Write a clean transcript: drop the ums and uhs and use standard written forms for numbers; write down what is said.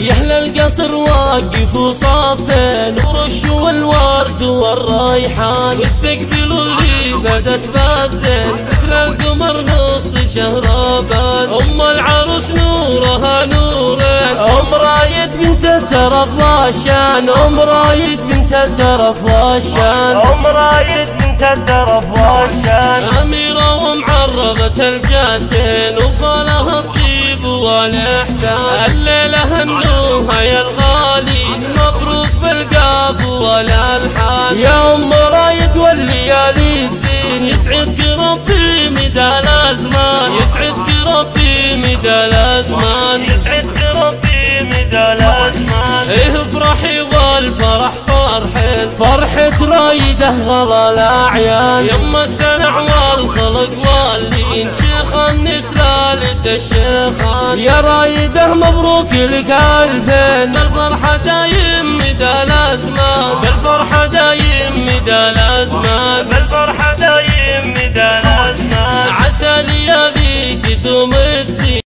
يا أهل القصر واقف وصافين ورشوا الورد والريحان واستقبلوا اللي بدت فازين مثل القمر نص شهرابان. أم العروس نورها نورين أم رايد بنت الترف والشان أم رايد بنت الترف والشان أم رايد بنت الترف والشان. أميرة ومعربة الجدين وفالها الطيب والإحسان. الليلة هنوها يا الغالي مبروك بالقاف والألحان. يا أم رايد والليالي تزين يسعدك ربي مدى الأزمان يسعدك ربي مدى الأزمان يسعدك ربي مدى الأزمان. افرحي والفرح فرحة رايده غلا الأعيان. يما السنع والخلق واللين شيخ النسلالة الشيخان. يا رايده مبروك لك ألفين بالفرحة دايم مدى الأزمان بالفرحة دايم مدى الأزمان بالفرحة دايم مدى الأزمان. عسى لياليك دوم تزين